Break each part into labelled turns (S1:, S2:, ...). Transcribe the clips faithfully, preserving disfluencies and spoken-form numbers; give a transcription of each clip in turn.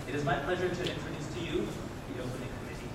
S1: It is my pleasure to introduce to you the opening committee.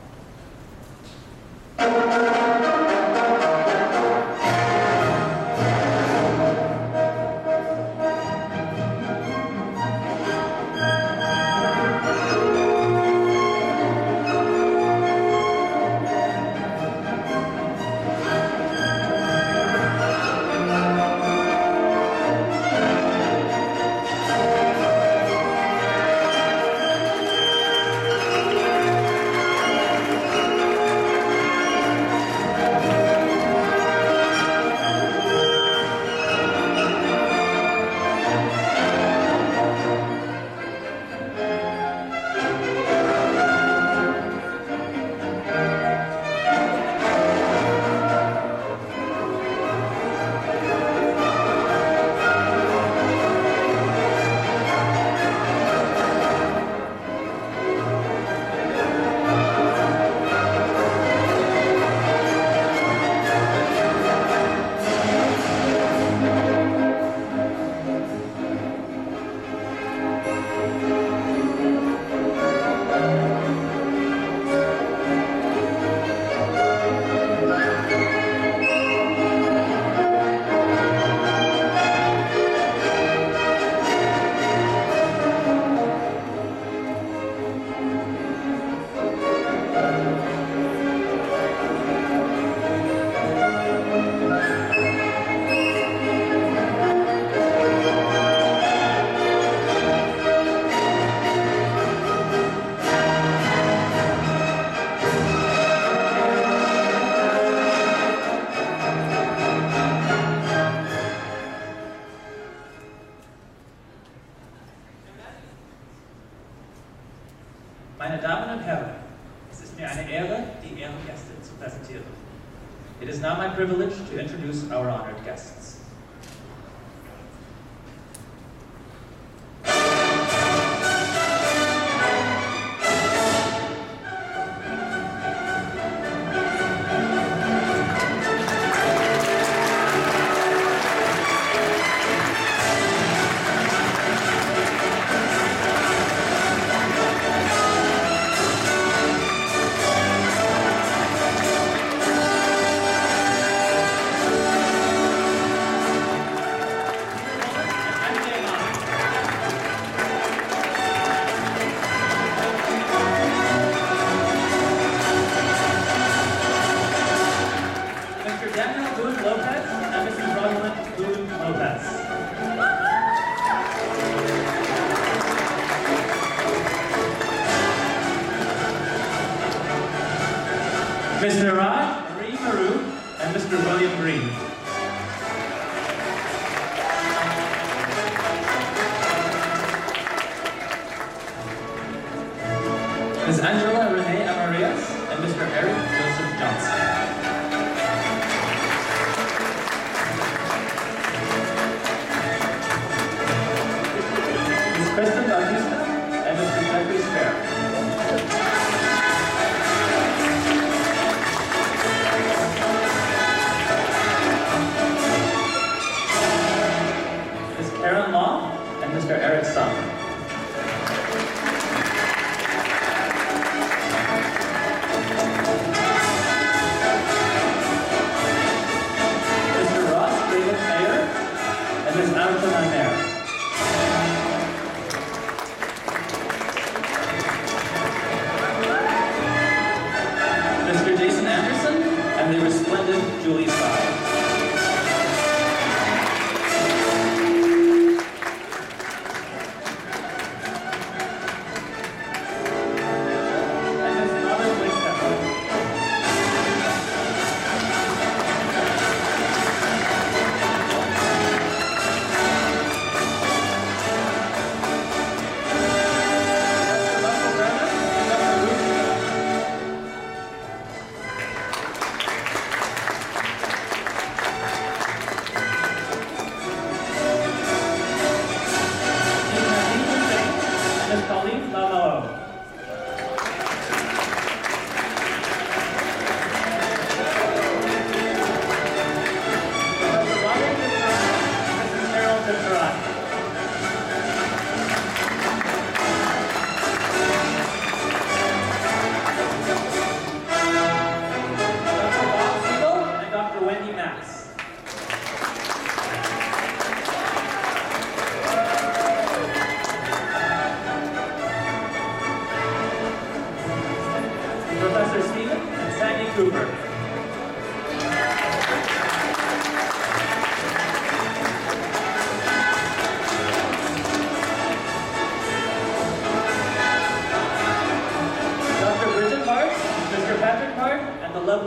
S1: Meine Damen und Herren, es ist mir eine Ehre, die Ehrengäste zu präsentieren. It is now my privilege to introduce our honored guests. Mister Raj Marie Maru and Mister William Green. Miz Angela Renee Amarias and Mister Eric Joseph Johnson. Miz Kristen Bautista and Mister Jeffrey Spare. Karen Law and Mister Eric Sung. Mister Ross David Mayer and Miz Alton Amer. Mister Jason Anderson and the resplendent Julie Sy.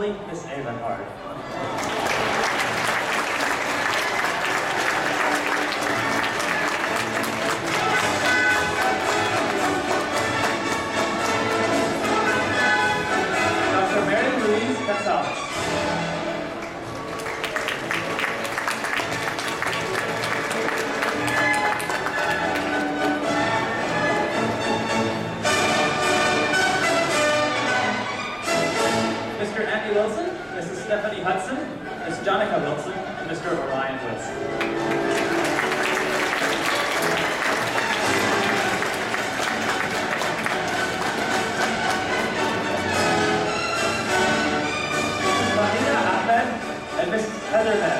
S1: lovely Miss Ava Hard. Doctor Mary Louise Gonzalez. Mister Andy Wilson, Missus Stephanie Hudson, Miss Jonica Wilson, and Mister Orion Wilson. Mahina Ahmed and Missus Heather Ness.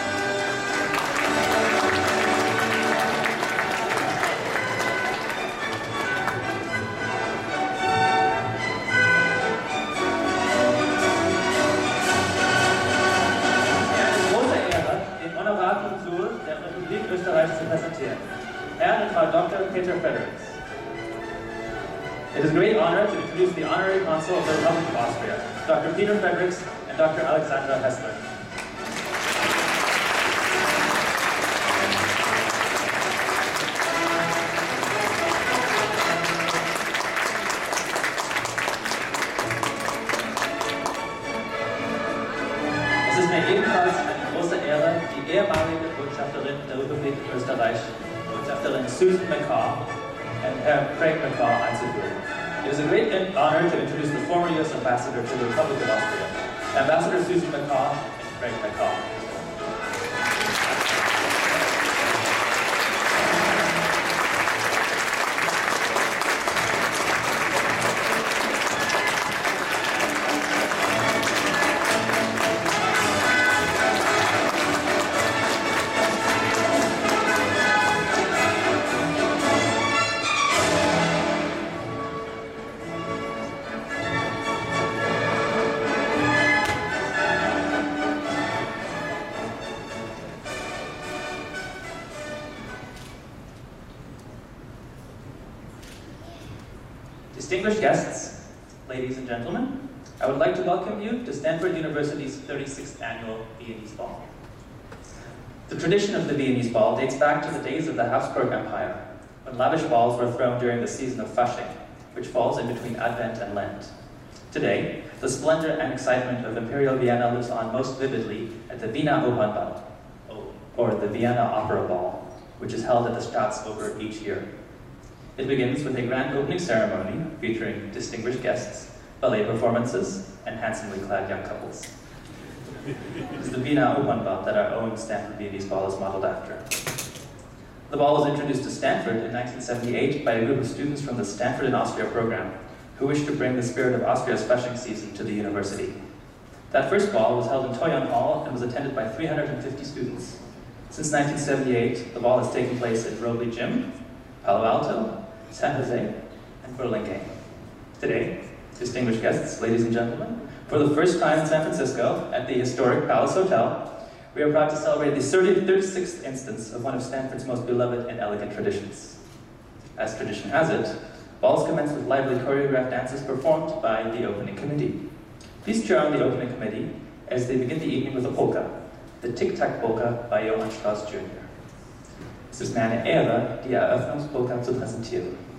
S1: Der Republik Österreich zu präsentieren. Herr und Frau Doctor Peter Fredericks. It is a great honor to introduce the Honorary Consul of the Republic of Austria, Doctor Peter Fredericks and Doctor Alexandra Hessler. Es ist mir ebenfalls eine große Ehre, die ehemalige Botschafterin der Republik Österreich, Botschafterin Susan McCaw, and Herr Craig McCaw einzuführen. It is a great honor to introduce the former U S Ambassador to the Republic of Austria, Ambassador Susan McCaw and Craig McCaw. Distinguished guests, ladies and gentlemen, I would like to welcome you to Stanford University's thirty-sixth Annual Viennese Ball. The tradition of the Viennese Ball dates back to the days of the Habsburg Empire, when lavish balls were thrown during the season of Fasching, which falls in between Advent and Lent. Today, the splendor and excitement of Imperial Vienna lives on most vividly at the Wiener Opernball, or the Vienna Opera Ball, which is held at the Staatsoper each year. It begins with a grand opening ceremony featuring distinguished guests, ballet performances, and handsomely clad young couples. It is the Wiener Opernball that our own Stanford Viennese Ball is modeled after. The ball was introduced to Stanford in nineteen seventy-eight by a group of students from the Stanford in Austria program who wished to bring the spirit of Austria's Fasching season to the university. That first ball was held in Toyon Hall and was attended by three hundred fifty students. Since nineteen seventy-eight, the ball has taken place at Robley Gym, Palo Alto, San Jose, and Burlingame. Today, distinguished guests, ladies and gentlemen, for the first time in San Francisco at the historic Palace Hotel, we are proud to celebrate the thirty-sixth instance of one of Stanford's most beloved and elegant traditions. As tradition has it, balls commence with lively choreographed dances performed by the opening committee. Please join the opening committee as they begin the evening with a polka, the Tic-Tac Polka by Johann Strauss Junior Es ist mir eine Ehre, die Eröffnungspolka zu präsentieren.